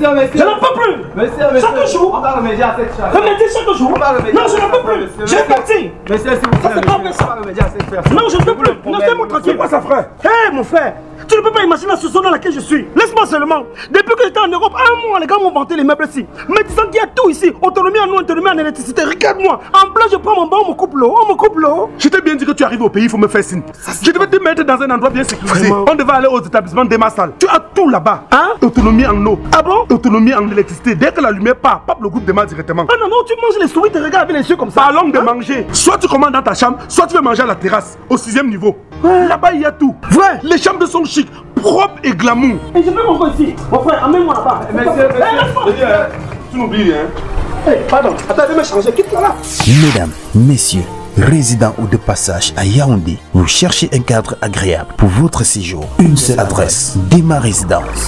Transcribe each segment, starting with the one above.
Monsieur. Je n'en peux plus. Monsieur. Chaque jour. On va remédier à cette charge. Remédier chaque jour. Non, je n'en peux plus. Je vais partir. Monsieur, s'il vous plaît. Ça, c'est pas ça. On va remédier à cette personne. Non, je ne peux plus. Non, laissez-moi tranquille. C'est quoi ça, frère? Hé, mon frère, tu ne peux pas imaginer la situation dans laquelle je suis. Laisse-moi seulement. Depuis que j'étais en Europe, un mois, les gars m'ont vanté les meubles ici. Me disant qu'il y a tout ici. Autonomie en eau, autonomie en électricité. Regarde-moi. En plein, je prends mon bain, on me coupe l'eau. On me coupe l'eau. Je t'ai bien dit que tu arrives au pays, il faut me faire signe. Je devais te mettre dans un endroit bien sécurisé. Vraiment? On devait aller aux établissements d'Emassal. Tu as tout là-bas. Hein? Autonomie en eau. Ah bon? Autonomie en électricité. Dès que la lumière part, pape le groupe démarre directement. Ah non, non, tu manges les souris, tu regardes avec les yeux comme ça. Parlons de manger. Soit tu commandes dans ta chambre, soit tu veux manger à la terrasse, au 6e niveau. Ouais. Là-bas, il y a tout. Vrai. Les chambres sont chic, propres et glamour. Et je peux m'envoyer ici. Mon frère, amène-moi là-bas. Monsieur. Tu n'oublies rien. Hey, pardon, attends, je vais me changer. Quitte-moi là. Mesdames, messieurs, résidents ou de passage à Yaoundé, vous cherchez un cadre agréable pour votre séjour. Une seule adresse, Dema Résidence.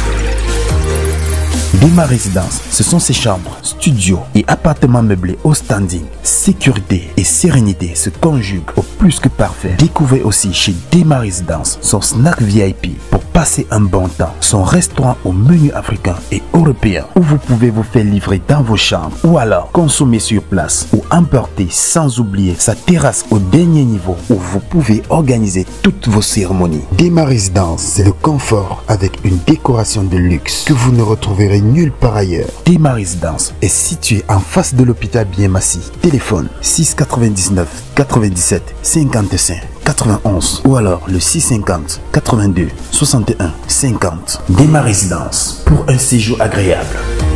Dema Résidence, ce sont ses chambres, studios et appartements meublés au standing. Sécurité et sérénité se conjuguent au plus que parfait. Découvrez aussi chez Dema Résidence son snack VIP pour passer un bon temps, son restaurant au menu africain et européen où vous pouvez vous faire livrer dans vos chambres ou alors consommer sur place ou emporter, sans oublier sa terrasse au dernier niveau où vous pouvez organiser toutes vos cérémonies. Dema Résidence, c'est le confort avec une décoration de luxe que vous ne retrouverez nulle part ailleurs. Dema Résidence est situé en face de l'hôpital Bien-Massi. Téléphone 6 99 97 55 91 ou alors le 650 82 61 50. Dema Résidence pour un séjour agréable.